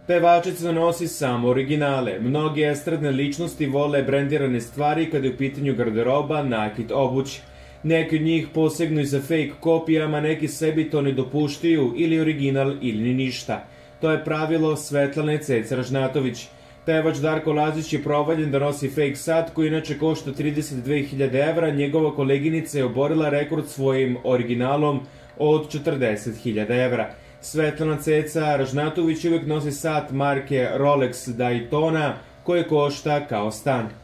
Pevačica nosi samo originale. Mnoge estradne ličnosti vole brendirane stvari kada je u pitanju garderoba, nakit, obuć. Neki od njih posegnu i za fake kopijama, neki sebi to ne dopuštaju, ili original ili ni ništa. To je pravilo Svetlane Ceca Ražnatović. Pevač Darko Lazić je provaljen da nosi fake sat koji inače košta 32.000 evra. Njegova koleginica je oborila rekord svojim originalom od 40.000 evra. Svetlana Ceca Ražnatović uvijek nosi sat marke Rolex Daytona koje košta kao stan.